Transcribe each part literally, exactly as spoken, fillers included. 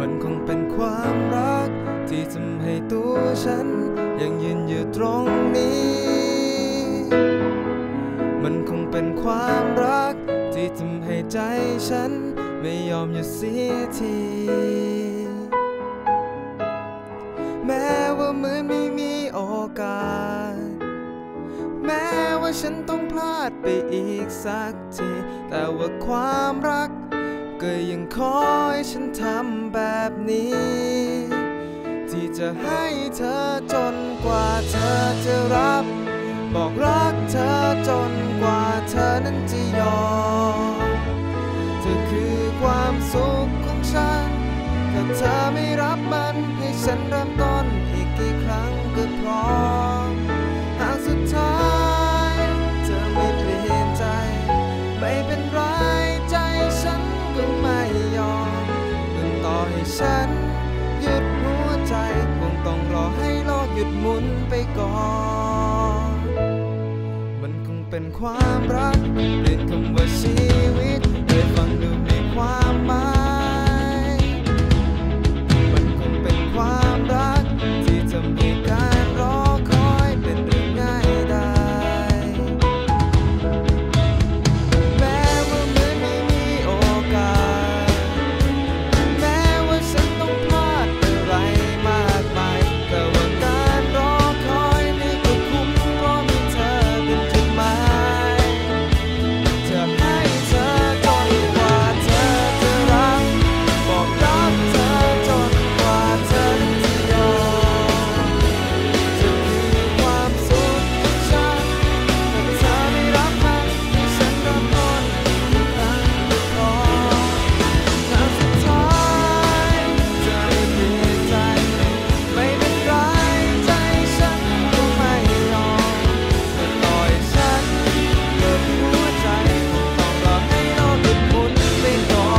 มันคงเป็นความรักที่ทำให้ตัวฉันยังยืนอยู่ตรงนี้มันคงเป็นความรักที่ทำให้ใจฉันไม่ยอมหยุดเสียทีแม้ว่าเหมือนไม่มีโอกาสแม้ว่าฉันต้องพลาดไปอีกสักทีแต่ว่าความรักก็ยังคอยฉันทำแบบนี้ที่จะให้เธอจนกว่าเธอจะรับบอกรักเธอจนกว่าเธอนั้นจะยอมเธอคือความสุขของฉันถ้าเธอไม่รับมันให้ฉันเริ่มต้นอีกกี่ครั้งก็พร้อมหากสุดท้ายเธอไม่เปลี่ยนใจไม่เป็นไรใจฉันก็ไม่ยอมจนต่อให้ฉันหยุดหัวใจคงต้องรอให้โลกหยุดหมุนไปก่อนมันคงเป็นความรักเปลี่ยนคำว่าชีวิตให้ฟังดูมีความหมายมันคงเป็นความรักที่ทำให้การรอคอยเป็นเรื่องง่ายได้แม้ว่าเหมือนไม่มีโอกาสแม้ว่าฉันต้องพลาดอะไรมากมายแต่ว่าการรอคอยนี่ก็คุ้มเพราะมีเธอเป็นจุดหมายจะให้เธอจนกว่าเธอจะรักบอกรักเธอจนกว่าเธอจะยอมจะคือความสุขของฉันถ้าเธอไม่รับมันให้ฉันเริ่มต้นอีกครั้งก็พอถ้าสุดท้ายเธอไม่เปลี่ยนใจไม่เป็นไรใจฉันก็ไม่ยอมแต่ต่อให้ฉันหยุดหัวใจคงต้องรอให้โลกหยุดหมุนไปก่อน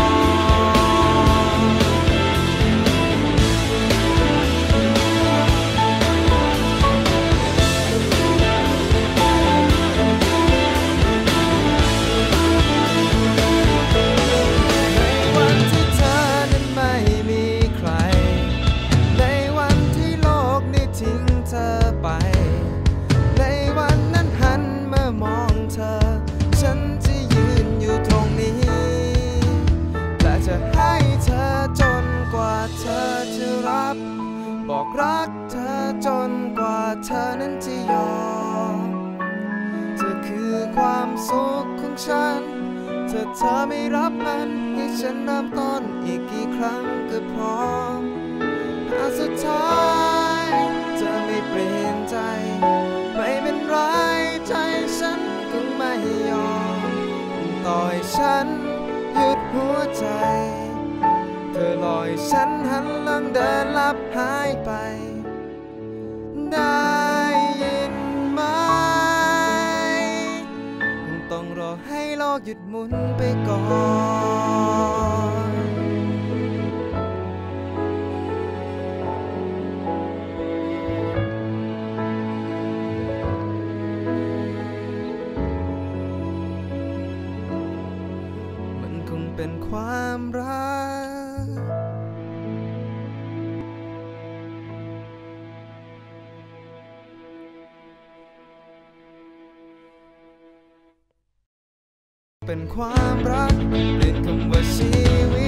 ในวันที่เธอนั้นไม่มีใครในวันที่โลกนี้ทิ้งเธอไปในวันนั้นหันมามองเธอฉันจะยืนอยู่ตรงนี้และจะให้เธอจนกว่าเธอจะรับบอกรักเธอจนกว่าเธอนั้นจะยอมเธอคือความสุขของฉันถ้าเธอไม่รับมันให้ฉันเริ่มต้นอีกกี่ครั้งก็พร้อมหากสุดท้ายเธอไม่เปลี่ยนใจไม่เป็นไรใจฉันก็ไม่ยอมต่อให้ฉันหยุดหัวใจเธอลอยฉันหันหลังเดินลับหายไปได้ยินไหมคงต้องรอให้โลกหยุดหมุนไปก่อนมันคงเป็นความรักเป็นความรักเปลี่ยนคำว่าชีวิต